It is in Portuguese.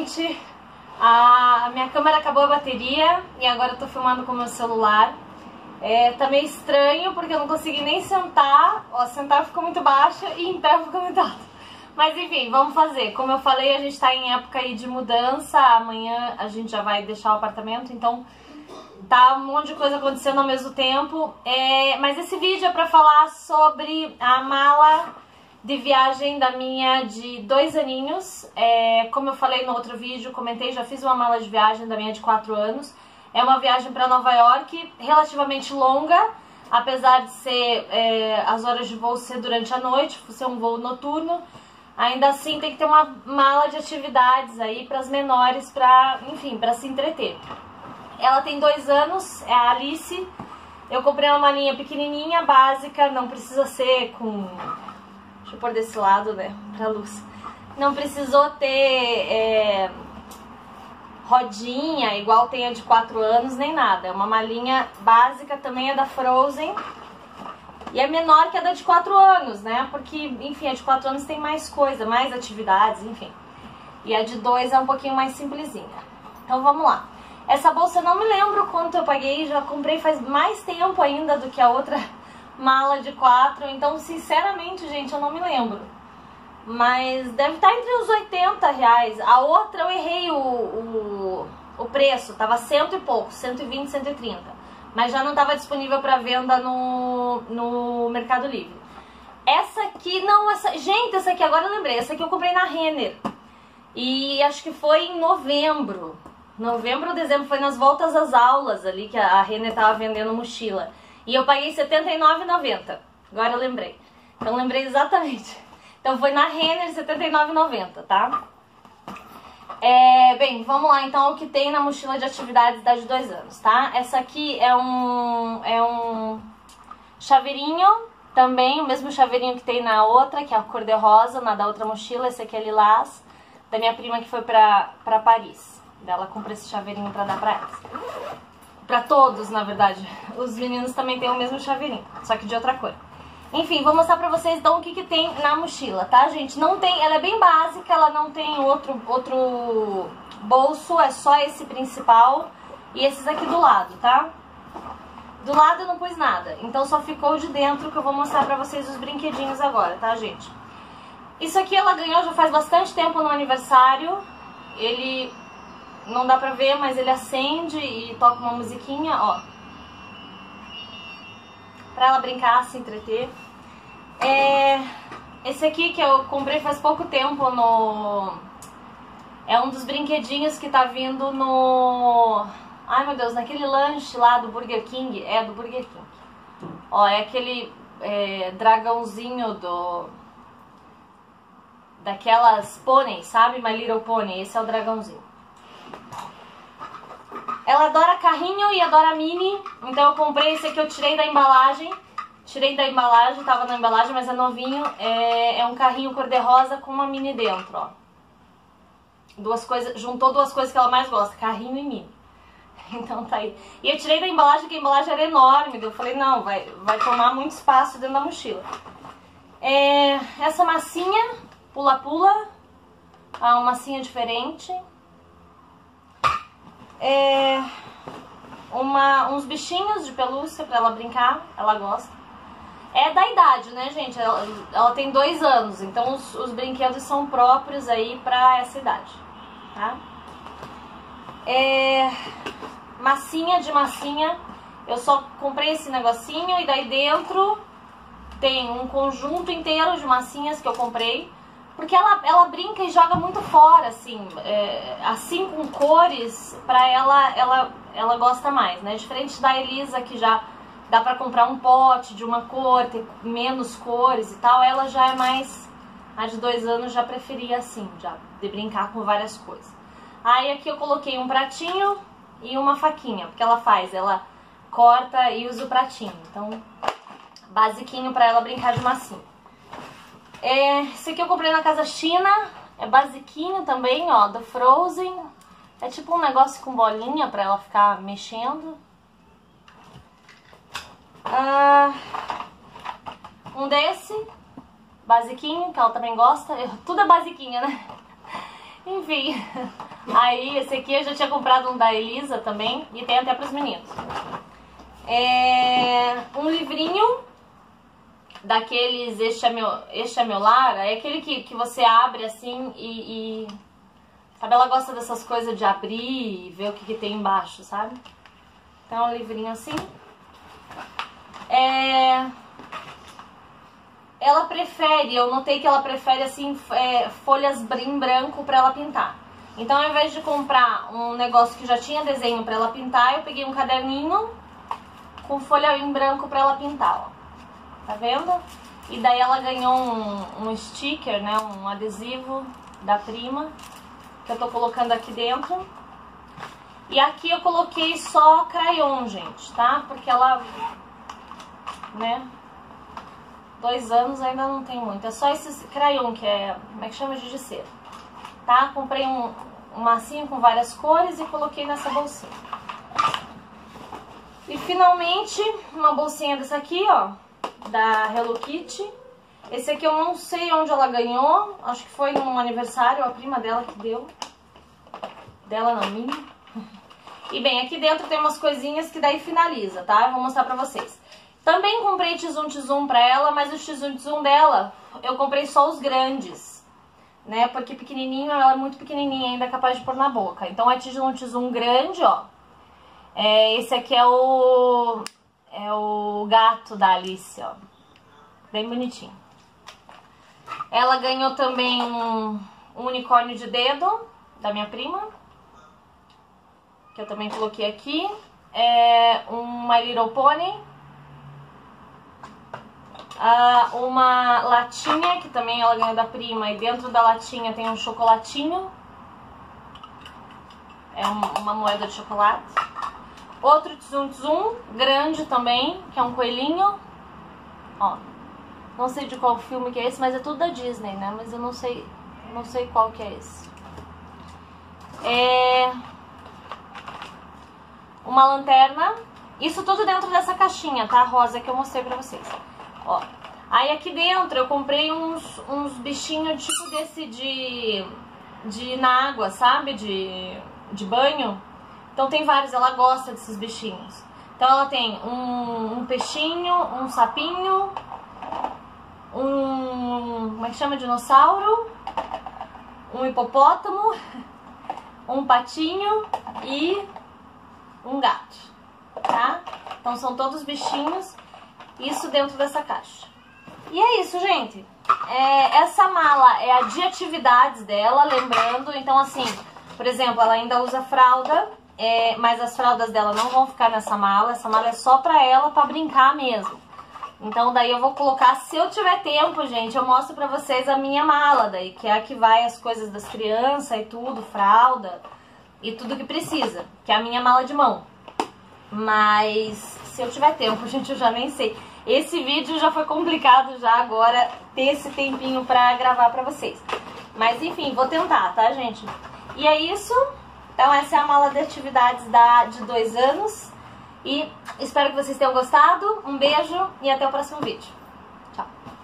gente, a minha câmera acabou a bateria e agora eu tô filmando com o meu celular. Tá meio estranho porque eu não consegui nem sentar. Ó, sentar ficou muito baixo e em pé ficou muito alto. Mas enfim, vamos fazer. Como eu falei, a gente tá em época aí de mudança. Amanhã a gente já vai deixar o apartamento, então tá um monte de coisa acontecendo ao mesmo tempo. Mas esse vídeo é pra falar sobre a mala de viagem da minha de 2 aninhos. Como eu falei no outro vídeo, comentei, já fiz uma mala de viagem da minha de 4 anos. É uma viagem para Nova York, relativamente longa, apesar de ser as horas de voo ser durante a noite, ser um voo noturno. Ainda assim tem que ter uma mala de atividades aí para as menores, enfim, para se entreter. Ela tem 2 anos, é a Alice. Eu comprei uma malinha pequenininha, básica, não precisa ser com... Deixa eu pôr desse lado, né, pra luz. Não precisou ter rodinha, igual tem a de 4 anos, nem nada. É uma malinha básica, também é da Frozen. E é menor que a da de 4 anos, né? Porque, enfim, a de 4 anos tem mais coisa, mais atividades, enfim. E a de 2 é um pouquinho mais simplesinha. Então vamos lá. Essa bolsa eu não me lembro quanto eu paguei, já comprei faz mais tempo ainda do que a outra mala de 4. Então, sinceramente, gente, eu não me lembro. Mas deve estar entre os R$80. A outra eu errei o preço, tava 100 e pouco, 120, 130. Mas já não estava disponível para venda no Mercado Livre. Essa aqui, não, gente, essa aqui agora eu lembrei. Essa aqui eu comprei na Renner. E acho que foi em novembro. Novembro ou dezembro, foi nas voltas às aulas ali que a Renner tava vendendo mochila. E eu paguei R$79,90. Agora eu lembrei. Então lembrei exatamente. Então foi na Renner R$79,90, tá? Bem, vamos lá então o que tem na mochila de atividades da de 2 anos, tá? Essa aqui é um chaveirinho, também o mesmo chaveirinho que tem na outra, que é a cor de rosa, na da outra mochila. Esse aqui é lilás, da minha prima que foi pra Paris. Ela comprou esse chaveirinho pra dar pra elas. Pra todos, na verdade. Os meninos também têm o mesmo chaveirinho, só que de outra cor. Enfim, vou mostrar pra vocês então o que tem na mochila, tá, gente? Não tem, ela é bem básica, ela não tem outro bolso, é só esse principal e esses aqui do lado, tá? Do lado eu não pus nada, então só ficou de dentro que eu vou mostrar pra vocês os brinquedinhos agora, tá, gente? Isso aqui ela ganhou já faz bastante tempo no aniversário. Ele, não dá pra ver, mas ele acende e toca uma musiquinha, ó. Pra ela brincar, se entreter. Esse aqui que eu comprei faz pouco tempo é um dos brinquedinhos que tá vindo no... Ai meu Deus, naquele lanche lá do Burger King. É, do Burger King. Ó, é aquele dragãozinho daquelas pôneis, sabe? My Little Pony, esse é o dragãozinho. Ela adora carrinho e adora mini, então eu comprei esse aqui, eu tirei da embalagem. Tirei da embalagem, tava na embalagem, mas é novinho. É um carrinho cor-de-rosa com uma mini dentro, ó. Juntou 2 coisas que ela mais gosta, carrinho e mini. Então tá aí. E eu tirei da embalagem, porque a embalagem era enorme. Eu falei, não, vai tomar muito espaço dentro da mochila. Essa massinha, pula-pula. Uma massinha diferente. Uns bichinhos de pelúcia pra ela brincar, ela gosta. É da idade, né, gente? Ela tem 2 anos, então os brinquedos são próprios aí pra essa idade, tá? Massinha de massinha. Eu só comprei esse negocinho e daí dentro tem um conjunto inteiro de massinhas que eu comprei. Porque ela brinca e joga muito fora, assim, assim com cores, pra ela gosta mais, né? Diferente da Elisa, que já dá pra comprar um pote de uma cor, ter menos cores e tal, ela já é mais, a de 2 anos já preferia assim, já de brincar com várias coisas. Aí aqui eu coloquei um pratinho e uma faquinha, porque ela corta e usa o pratinho, então basiquinho pra ela brincar de massinha. Esse aqui eu comprei na Casa China, é basiquinho também, ó, da Frozen. É tipo um negócio com bolinha pra ela ficar mexendo. Um desse, basiquinho, que ela também gosta. Tudo é basiquinho, né? Enfim, Aí, esse aqui eu já tinha comprado um da Elisa também, e tem até pros meninos. Um livrinho daqueles Este é meu lar, é aquele que você abre assim e... Sabe, ela gosta dessas coisas de abrir e ver o que tem embaixo, sabe? Então, um livrinho assim. Ela prefere, eu notei que ela prefere assim, folhas em branco pra ela pintar. Então, ao invés de comprar um negócio que já tinha desenho pra ela pintar, eu peguei um caderninho com folha em branco pra ela pintar, ó. Tá vendo? E daí ela ganhou um sticker, né, um adesivo da Prima, que eu tô colocando aqui dentro. E aqui eu coloquei só crayon, gente, tá? Porque ela, né, 2 anos ainda não tem muito. É só esse crayon, que é, como é que chama? Giz de cera. Tá? Comprei um massinho com várias cores e coloquei nessa bolsinha. E finalmente, uma bolsinha dessa aqui, ó, da Hello Kitty. Esse aqui eu não sei onde ela ganhou, acho que foi num aniversário, a prima dela que deu. Dela não, minha. E bem, aqui dentro tem umas coisinhas que daí finaliza, tá? Eu vou mostrar pra vocês. Também comprei Tizum pra ela, mas o Tizum dela, eu comprei só os grandes, né? Porque pequenininho, ela é muito pequenininha ainda, é capaz de pôr na boca. Então é Tizum grande, ó. Esse aqui é o gato da Alice, ó. Bem bonitinho. Ela ganhou também um unicórnio de dedo da minha prima, que eu também coloquei aqui. Um My Little Pony. Uma latinha, que também ela ganhou da prima, e dentro da latinha tem um chocolatinho. É uma moeda de chocolate. Outro Tizum grande também, que é um coelhinho. Ó, não sei de qual filme que é esse, mas é tudo da Disney, né? Mas eu não sei qual que é esse. Uma lanterna. Isso tudo dentro dessa caixinha, tá? Rosa que eu mostrei pra vocês. Ó. Aí aqui dentro eu comprei uns bichinhos tipo desse de ir na água, sabe? De banho. Então tem vários, ela gosta desses bichinhos. Então ela tem um peixinho, um sapinho, como é que chama? Dinossauro, um hipopótamo, um patinho e um gato, tá? Então são todos bichinhos, isso dentro dessa caixa. E é isso, gente. Essa mala é a de atividades dela, lembrando. Então assim, por exemplo, ela ainda usa fralda, mas as fraldas dela não vão ficar nessa mala. Essa mala é só pra ela, pra brincar mesmo. Então daí eu vou colocar, se eu tiver tempo, gente, eu mostro pra vocês a minha mala daí, que é a que vai as coisas das crianças e tudo, fralda e tudo que precisa, que é a minha mala de mão. Mas se eu tiver tempo, gente, eu já nem sei. Esse vídeo já foi complicado já agora ter esse tempinho pra gravar pra vocês. Mas enfim, vou tentar, tá, gente? E é isso. Então essa é a mala de atividades de 2 anos. E espero que vocês tenham gostado. Um beijo e até o próximo vídeo. Tchau!